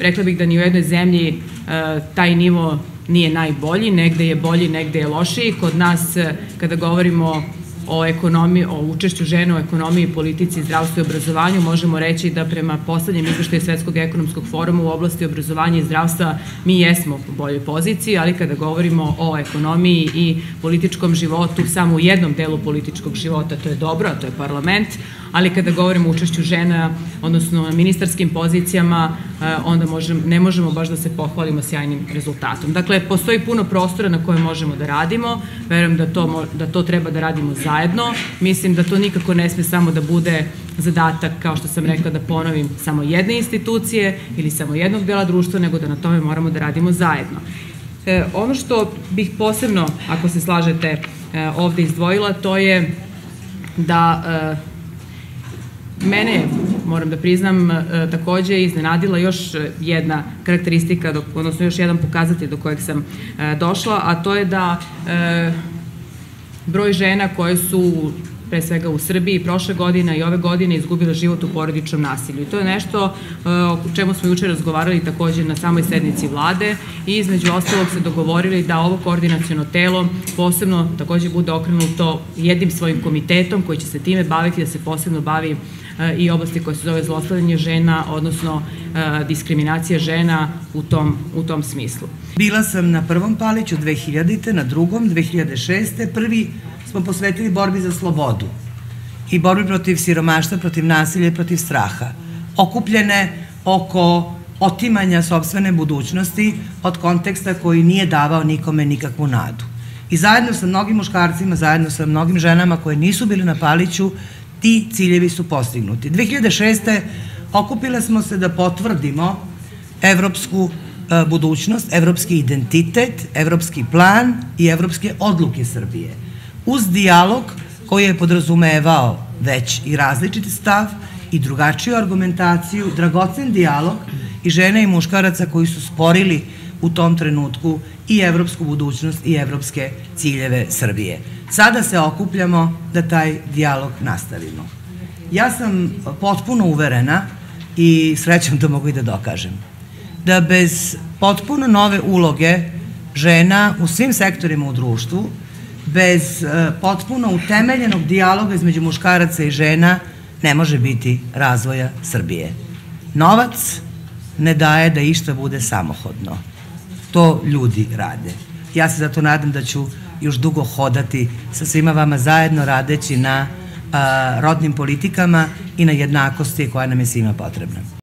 rekla bih da ni u jednoj zemlji taj nivo nije najbolji, negde je bolji, negde je lošiji. Kod nas, kada govorimo o ekonomiji, o učešću žena u ekonomiji, politici, zdravstvu i obrazovanju, možemo reći da prema poslednjem izveštaju Svetskog ekonomskog foruma u oblasti obrazovanja i zdravstva mi jesmo u boljoj poziciji, ali kada govorimo o ekonomiji i političkom životu, samo u jednom delu političkog života, to je dobro, a to je parlament, ali kada govorimo o učešću žena, odnosno na ministarskim pozicijama, onda ne možemo baš da se pohvalimo sjajnim rezultatom. Dakle, postoji puno prostora na koje možemo da radimo, verujem da to treba da radimo zajedno, mislim da to nikako ne sme samo da bude zadatak, kao što sam rekla, da ponovim, samo jedne institucije ili samo jednog dela društva, nego da na tome moramo da radimo zajedno. Ono što bih posebno, ako se slažete, ovde izdvojila, to je da mene, moram da priznam, takođe iznenadila još jedna karakteristika, odnosno još jedan pokazatelj do kojeg sam došla, a to je da broj žena koje su, pre svega u Srbiji, prošle godine i ove godine izgubile život u porodičnom nasilju. I to je nešto o čemu smo juče razgovarali takođe na samoj sednici vlade i između ostalog se dogovorili da ovo koordinaciono telo posebno takođe bude okrenuto jednim svojim komitetom koji će se time baviti, da se posebno bavi i oblasti koja se zove zlostavljanje žena, odnosno diskriminacija žena u tom smislu. Bila sam na prvom paliću 2000. na drugom 2006. Prvi smo posvetili borbi za slobodu i borbi protiv siromaštva, protiv nasilja i protiv straha, okupljene oko otimanja sopstvene budućnosti od konteksta koji nije davao nikome nikakvu nadu. I zajedno sa mnogim muškarcima, zajedno sa mnogim ženama koje nisu bili na paliću, ti ciljevi su postignuti. 2006. okupile smo se da potvrdimo evropsku budućnost, evropski identitet, evropski plan i evropske odluke Srbije. Uz dijalog koji je podrazumevao već i različiti stav i drugačiju argumentaciju, dragocen dijalog i žena i muškaraca koji su sporili u tom trenutku i evropsku budućnost i evropske ciljeve Srbije. Sada se okupljamo da taj dijalog nastavimo. Ja sam potpuno uverena i srećom to mogu i da dokažem, da bez potpuno nove uloge žena u svim sektorima u društvu, bez potpuno utemeljenog dijaloga između muškaraca i žena ne može biti razvoja Srbije. Novac ne daje da išta bude samohodno. To ljudi rade. Ja se zato nadam da ću još dugo hodati sa svima vama zajedno radeći na rodnim politikama i na jednakosti koja nam je svima potrebna.